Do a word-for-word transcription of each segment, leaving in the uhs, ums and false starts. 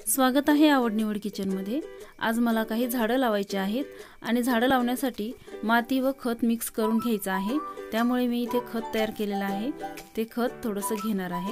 स्वागत आहे आवड निवड किचनमध्ये। आज मला काही झाडं लावायची आहेत आणि झाडं लावण्यासाठी माती व खत मिक्स करून घ्यायचं आहे। त्यामुळे मी इथे खत तयार केलेलं आहे, ते खत थोडंसं घेणार आहे।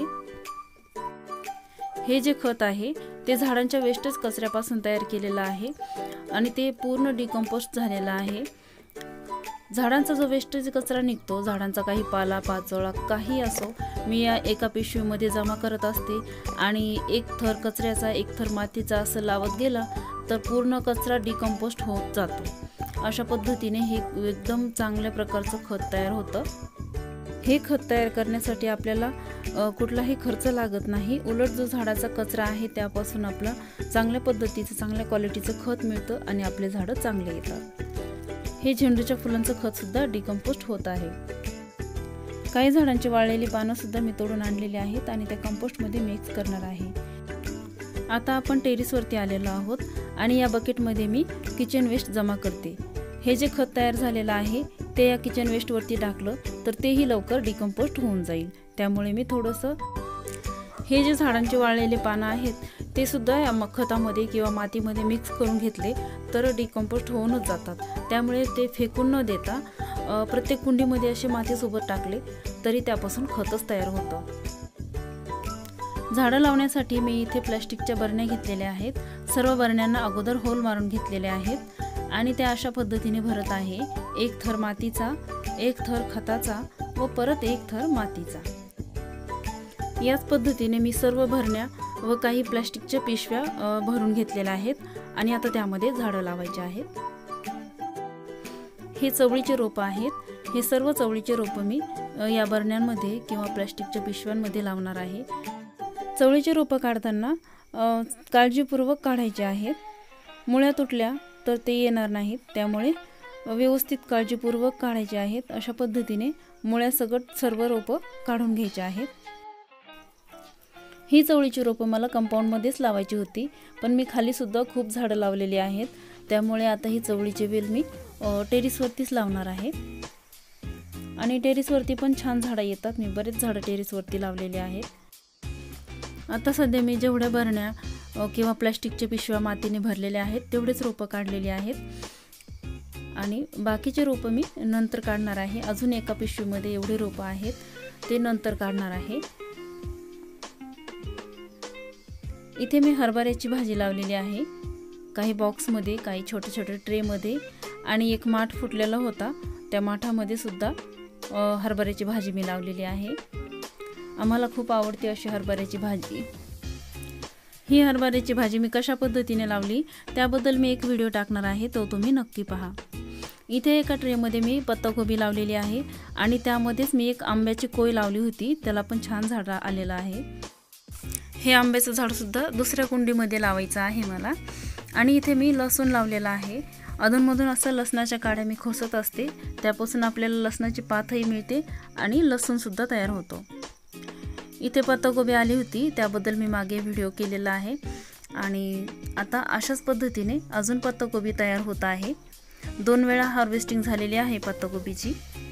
हे जे खत आहे ते झाडांच्या वेस्टेज कचऱ्यापासून तयार केलेलं आहे आणि ते पूर्ण डिकंपोस्ट झालेलं आहे। झाडांचा जो वेस्टेज कचरा निघतो, झाडांचा काही पाला पाचोळा काही असो, मी या एका पिशवीमध्ये जमा करत असते आणि एक थर कचऱ्याचा एक थर मातीचा असं लावत गेला तर पूर्ण कचरा डिकंपोस्ट होत जातो। अशा पद्धतीने हे एकदम चांगल्या प्रकारचं खत तयार होतं। हे खत तयार करण्यासाठी आपल्याला कुठलाही खर्च लागत नाही, उलट जो झाडाचा कचरा आहे त्यापासून आपला चांगल्या पद्धतीचं चांगल्या क्वालिटीचं खत मिळतं आणि आपले झाडं चांगले येतात। हे झेंडूच्या फुलांचं खत सुद्धा डिकंपोस्ट होत आहे। काही झाडांची वाळलेली पानं सुद्धा मी तोडून आणलेली आहेत आणि त्या कंपोस्ट मध्ये मिक्स करणार आहे। आता आपण टेरेस वरती आलेलो आहोत आणि या बकेट मध्ये मी किचन वेस्ट जमा करते। हे जे खत तयार झालेलं आहे ते या किचन वेस्ट वरती टाकलं तर तेही लवकर डिकंपोस्ट होऊन जाईल। त्यामुळे मी थोडंसं हे जे झाडांचे वाळलेले पानं आहेत ते सुद्धा या खतामध्ये किंवा मातीमध्ये मिक्स करून घेतले तर डिकंपोस्ट होऊनच जातात। त्यामुळे ते फेकून न देता प्रत्येक कुंडीमध्ये असे मातीसोबत टाकले तरी त्यापासून खतच तयार होतं। झाडं लावण्यासाठी मी इथे प्लास्टिकच्या बरण्या घेतलेल्या आहेत। सर्व बरण्यांना अगोदर होल मारून घेतलेले आहेत आणि त्या अशा पद्धतीने भरत आहे। एक थर मातीचा, एक थर खताचा व परत एक थर मातीचा। याच पद्धतीने मी सर्व भरण्या व काही प्लास्टिकच्या पिशव्या भरून घेतलेल्या आहेत आणि आता त्यामध्ये झाडं लावायची आहेत। हे चवळीचे रोप आहेत। हे सर्व चवळीचे रोप मी या बरण्यांमध्ये किंवा प्लास्टिकच्या पिशव्यांमध्ये लावणार आहे। चवळीचे रोप काढताना काळजीपूर्वक काढायचे आहेत। मुळ्या तुटल्या तर ते येणार नाहीत, त्यामुळे व्यवस्थित काळजीपूर्वक काढायचे आहेत। अशा पद्धतीने मुळ्यासकट सर्व रोप काढून घ्यायचे आहेत। ही चवळीची रोपं मला कंपाऊंड मध्येच लावायची होती, पण मी खाली सुद्धा खूप झाडं लावलेली आहेत, त्यामुळे आता ही चवळीची वेल मी टेरेस वरतीच लावणार आहे। आणि टेरेस वरती पण छान झाडं येतात, मी बरेच झाडं टेरेस वरती लावलेली आहेत। आता सध्या मी जेवढ्या भरण्या किंवा प्लास्टिकच्या पिशव्या मातीने भरलेल्या आहेत तेवढेच रोपं काढलेली आहेत आणि बाकीचे रोपं मी नंतर काढणार आहे। अजून एका पिशवीमध्ये एवढे रोपं आहेत ते नंतर काढणार आहे। इथे मी हरभऱ्याची भाजी लावलेली आहे, काही बॉक्समध्ये, काही छोटे छोटे ट्रेमध्ये आणि एक माठ फुटलेला होता त्या माठामध्ये सुद्धा हरभऱ्याची भाजी मी लावलेली आहे। आम्हाला खूप आवडते अशी हरभऱ्याची भाजी। ही हरभऱ्याची भाजी मी कशा पद्धतीने लावली त्याबद्दल मी एक व्हिडिओ टाकणार आहे, तो तुम्ही नक्की पहा। इथे एका ट्रेमध्ये मी पत्ताकोबी लावलेली आहे आणि त्यामध्येच मी एक आंब्याची कोय लावली होती, त्याला पण छान झाड आलेलं आहे। हे आंब्याचं झाड सुद्धा दुसऱ्या कुंडीमध्ये लावायचं आहे मला। आणि इथे मी लसूण लावलेला आहे। अधूनमधून असं लसणाच्या काड्या मी खोसत असते, त्यापासून आपल्याला लसणाची पातही मिळते आणि लसूण सुद्धा तयार होतो। इथे पत्ताकोबी आली होती, त्याबद्दल मी मागे व्हिडिओ केलेला आहे आणि आता अशाच पद्धतीने अजून पत्ताकोबी तयार होत आहे। दोन वेळा हार्वेस्टिंग झालेली आहे पत्ताकोबीची।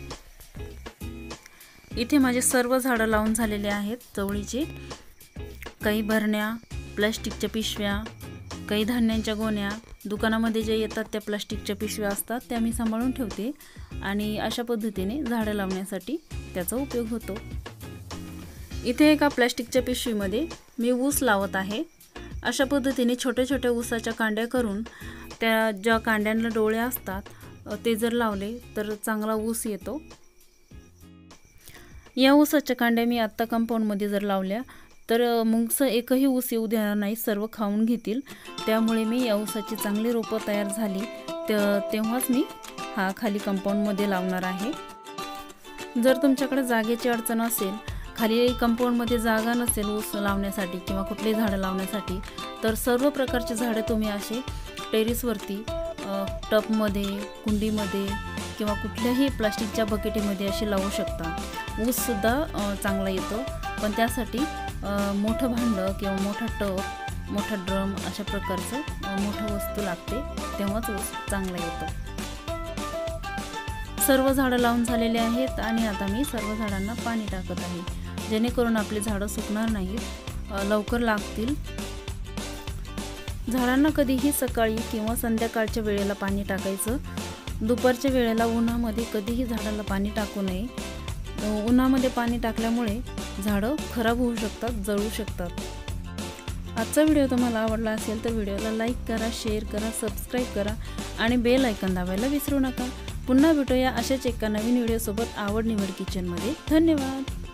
इथे माझे सर्व झाडं लावून झालेले आहेत चवळीचे। काही भरण्या, प्लास्टिकच्या पिशव्या, काही धान्यांच्या गोण्या, दुकानामध्ये जे येतात त्या प्लास्टिकच्या पिशव्या असतात त्या मी सांभाळून ठेवते आणि अशा पद्धतीने झाडं लावण्यासाठी त्याचा उपयोग होतो। इथे एका प्लास्टिकच्या पिशवीमध्ये मी ऊस लावत आहे। अशा पद्धतीने छोट्या छोट्या ऊसाच्या कांड्या करून त्या ज्या कांड्यांना डोळे असतात ते जर लावले तर चांगला ऊस येतो। या ऊसाच्या कांड्या मी आत्ता कंपाऊंडमध्ये जर लावल्या तर मुंगस एकही ऊस येऊ देणार नाही, सर्व खाऊन घेतील। त्यामुळे मी या ऊसाची चांगली रोपं तयार झाली तेव्हाच मी हा खाली कंपाऊंडमध्ये लावणार आहे। जर तुमच्याकडे जागेची अडचण असेल, खाली कंपाऊंडमध्ये जागा नसेल ऊस लावण्यासाठी किंवा कुठलेही झाडं लावण्यासाठी, तर सर्व प्रकारचे झाडं तुम्ही असे टेरेसवरती टबमध्ये, कुंडीमध्ये किंवा कुठल्याही प्लास्टिकच्या बकेटीमध्ये असे लावू शकता। ऊससुद्धा चांगला येतो, पण त्यासाठी मोठं भांडं किंवा मोठा टब, मोठा ड्रम अशा प्रकारचं मोठं वस्तू लागते, तेव्हाच ऊस चांगला येतो। सर्व झाडं लावून झालेले आहेत आणि आता मी सर्व झाडांना पाणी टाकत आहे, जेणेकरून आपली झाडं सुकणार नाहीत, लवकर लागतील। झाडांना कधीही सकाळी किंवा संध्याकाळच्या वेळेला पाणी टाकायचं। दुपारच्या वेळेला उन्हामध्ये कधीही झाडाला पाणी टाकू नये। उन्हामध्ये पाणी टाकल्यामुळे झाडं खराब होऊ शकतात, जळू शकतात। आजचा व्हिडिओ तुम्हाला आवडला असेल तर व्हिडिओला लाईक करा, शेअर करा, सबस्क्राईब करा आणि बेल आयकॉन दाबायला विसरू नका। पुन्हा भेटूया अशाच एका नवीन व्हिडिओ सोबत आवड निवड किचन मध्ये। धन्यवाद।